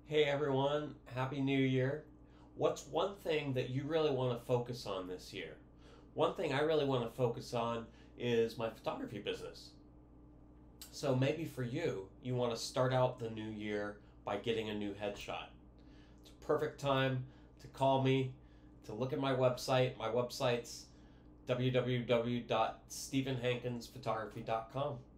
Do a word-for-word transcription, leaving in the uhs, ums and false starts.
Hey everyone, Happy New Year. What's one thing that you really want to focus on this year? One thing I really want to focus on is my photography business. So maybe for you, you want to start out the new year by getting a new headshot. It's a perfect time to call me, to look at my website. My website's w w w dot stephen hankins photography dot com.